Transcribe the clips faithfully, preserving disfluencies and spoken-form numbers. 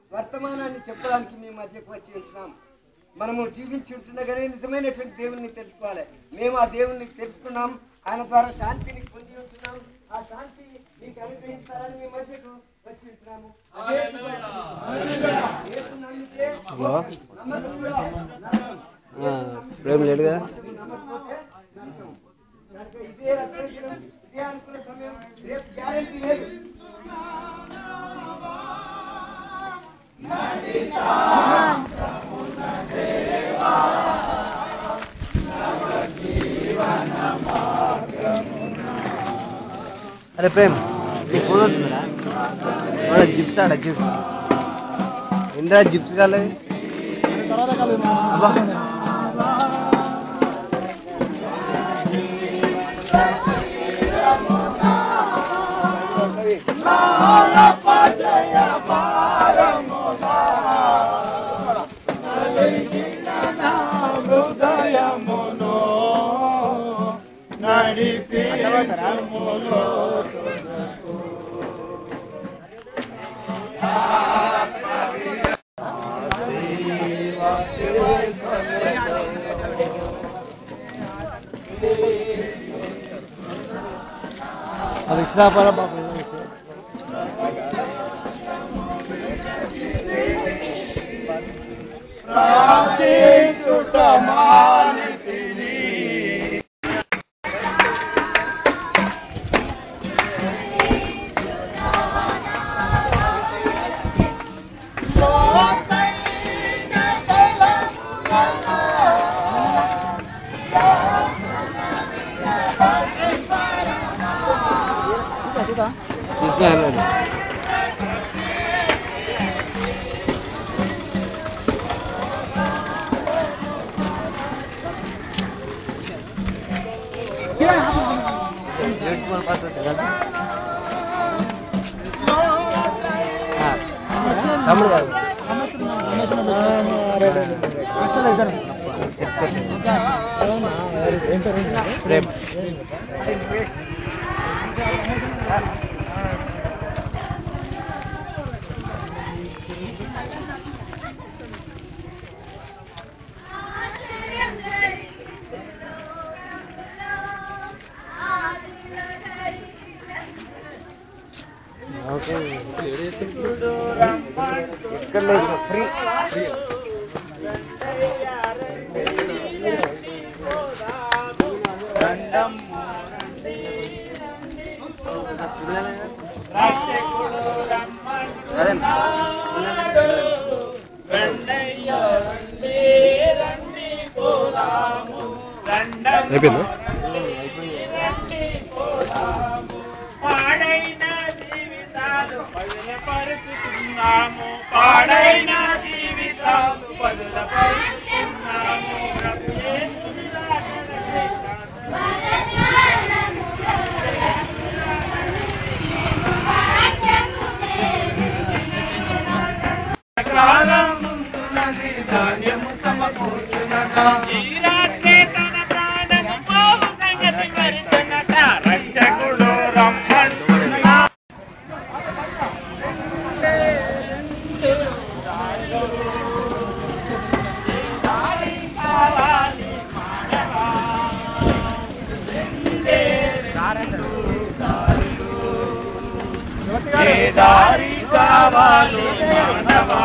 వర్తమానాన్ని చెప్పడానికి మీ మధ్యకు వచ్చి ఉంటున్నాం. మనము జీవించి ఉంటుండగానే నిజమైనటువంటి దేవుణ్ణి తెలుసుకోవాలి. మేము ఆ దేవుణ్ణి తెలుసుకున్నాం, ఆయన ద్వారా శాంతిని పొంది ఉంటున్నాం. ఆ శాంతి మీకు అనుగ్రహించాలని మీ మధ్యకు వచ్చి ఉంటున్నాము. ప్రేమ లేడు కదా. ఇదే ఇదే అనుకున్న సమయం రేపు గ్యారెంటీ లేదు. అరే ప్రేమ్, నీ ఫోన్ వస్తుందా? జిప్స్ ఆడ జిప్స్ ఇందా జిప్స్ కాలేదు. అది ఇచ్చినా పరా బాబు. తీసుకున్నాను. తమ్ముడు కాదు రేపు ఇక్కడ లేదు ఫ్రీ ఫ్రీ అయిపోయిందా? పాడైన జీవితాలు పరుచుతున్నాము, పాడైన జీవితాలు పరుచుతున్నాము. కాలం ఉంటున్నది ధాన్యము సమకూర్చునట, ఈ రాత్రి తన ప్రాణము పోవు సంగతి మరిచినట, రక్షకుడు రమ్మంటున్నా. ఏ దారి కావాలి మానవా,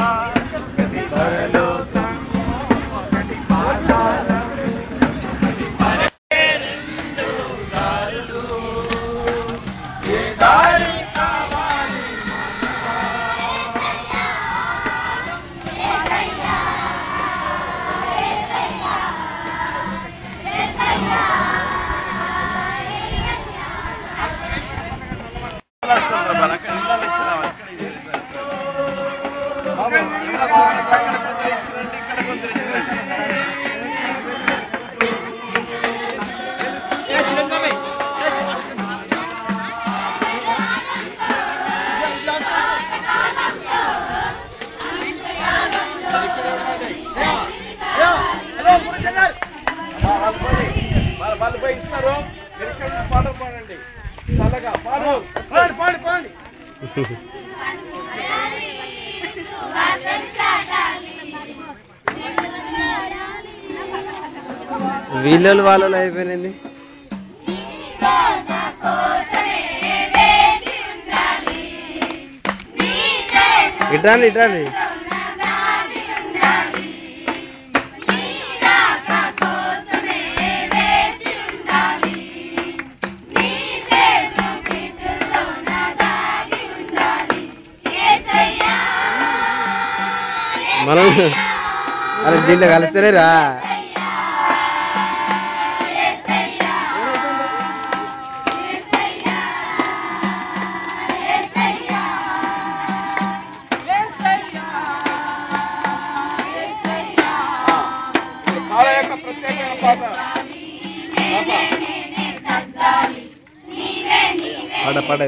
వాళ్ళు పోయి ఇస్తారు. పాటలు పాడండి, చల్లగా పాడు పాడు పాడు పాడు వీళ్ళు వాళ్ళు అయిపోయింది. ఇటాలి ఇటాలి మనం అరే దీంట్లో కలుస్తలేరా? పడ పడ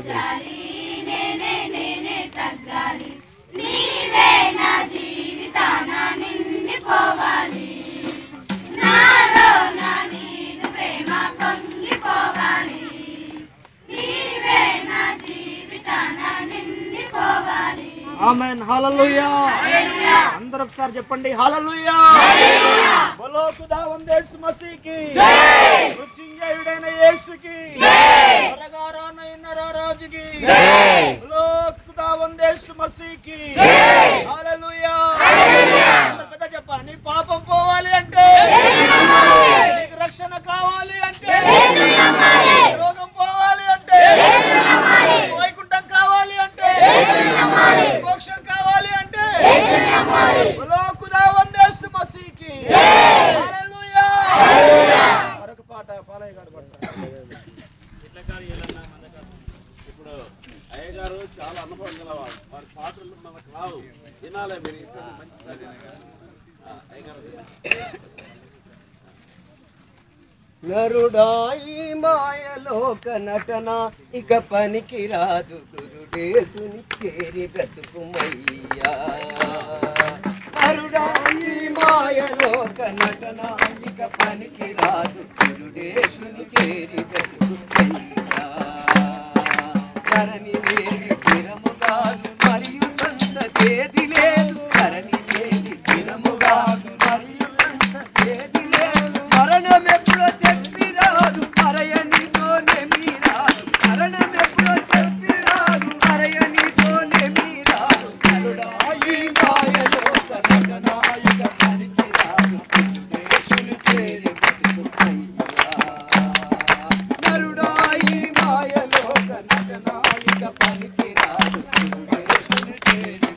ఆమేన్. హల్లెలూయా. అందరూ ఒకసారి చెప్పండి హల్లెలూయా. బోలో ఖుదావంద్ యేసు మసీకి జై. మృత్యుంజయుడైన యేసుకి జై. త్వరగా రానైన రాజుకి జై. బోలో ఖుదావంద్ యేసు మసీకి జై. హల్లెలూయా. హల్లెలూయా. పెద్ద చెప్పండి. నీ పాపం పోవాలి అంటే నీకు రక్షణ కావాలి అంటే రోగం పోవాలి అంటే వైకుంఠం కావాలి అంటే మోక్షం కావాలి అంటే బోలో ఖుదావంద్ యేసు మసీకి హల్లెలూయా. మరొక పాట పాలయ్య గారు పాడతారు. ఇట్లా కాదు ఏలన్నా మనకు ఇప్పుడు అయ్యగారు చాలా అనుభవం గలవారు. వారి పాటలు మనకు రావు, వినాలే మీరు. మంచి అయ్యగారు నరుడాయి మాయలోక నటన ఇక పనికి రాదు గురుడేసుని చేరి బ్రతుకుమయ్యా. నరుడాయి మాయలోక నటన ఇక పనికి రాదు గురుడేసుని చేరి బ్రతుకుమయ్యా. ధరణి లేని స్థిరము కాదు మరియు తేది లేదు. ధరణి లేని స్థిరము కాదు మరియు తేది లేదు. మరణం ఎప్పుడో చెప్పి రాదు మరయనితోనే మీరాదు. మరణం ఎప్పుడో చెప్పి రాదు మరయనితోనే మీరాదు. నరుడాయి మాయలోక నటన ఇక పనికి రాదు గురుడేసుని చేరి బ్రతుకుమయ్యా. నరుడాయి మాయలోక నటన ఇక పనికి రాదు గురుడేసుని చేరి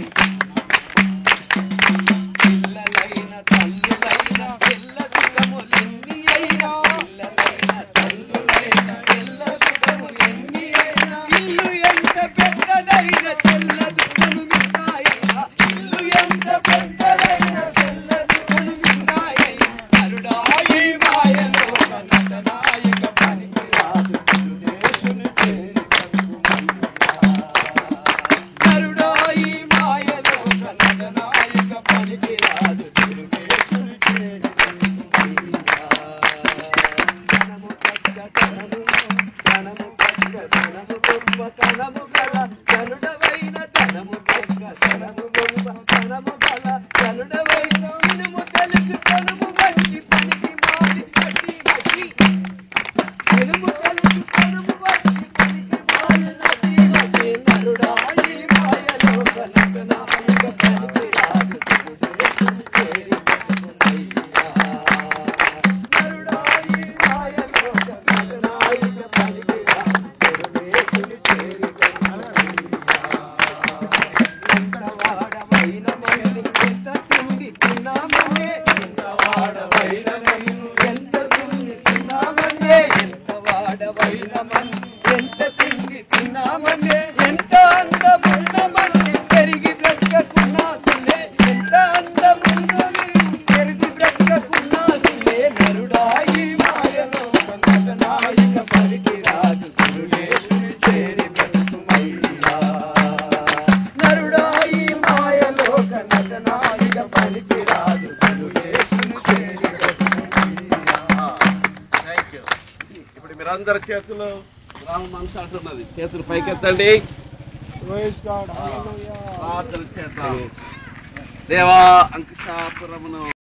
పిల్లలైన తల్లులైన పిల్ల సుఖములెన్ని అయినా పిల్లలైన తల్లులైన పిల్ల సుఖములెన్ని అయినా ఇల్లు ఎంత పెద్దదైన తెల్లదు కొనుమిన్నాయినా. ఇల్లు ఎంత పెద్దదైన తెల్లదు కొనుమిన్నాయినా. నరుడాయి మాయలోక నటన ఇక పనికి రాదు గురుడేసుని చేరి బ్రతుకుమయ్యా. నరుడాయి మాయలోక నటన ఇక పనికి రాదు గురుడేసుని చేరి బ్రతుకుమయ్యా. ధనము పక్క ధనము ధనము పక్క ధనము గొప్ప ధనము గల ధనుడవైన ధనము పక్క ధనము గొప్ప ధనము గల ధనుడవైన వినుము తెలుసు ధనము వంటి పనికి మాలి నటి నటి. వినుము తెలుసు ధనము వంటి పనికి మాలి నటి నటి. నరుడాయి మాయలోక నటన ఇక పనికి రాదు గురుడేసుని చేరి బ్రతుకుమయ్యా. నరుడాయి మాయలోక నటన ఇక పనికి రాదు గురుడేసుని చేరి బ్రతుకుమయ్యా. ఎంత వాడవైన మనిషి ఎంత తిండి తిన్నామనే. ఎంత వాడవైన మనిషి ఎంత తిండి తిన్నామనే. ఎంత వాడవైన మనిషి ఎంత తిండి తిన్నామనే. ఎంత అందమున్న మనిషి పెరిగి బ్రతకకున్నాసులే. ఎంత అందమున్న మనిషి పెరిగి బ్రతకకున్నాసులే. నరుడాయి మాయలోక నటన ఇక పనికి రాదు గురుడేసుని చేరి బ్రతుకుమయ్యా. నరుడాయి మాయలోక నటన ఇక పనికి రాదు గురుడేసుని చేరి బ్రతుకుమయ్యా. Thank you. ఇప్పుడు మీరందరి చేతులు గ్రామ మనసు అంటున్నది. చేతులు పైకెత్తండి. ప్రార్థన చేద్దాం. దేవా అంకుశాపురమును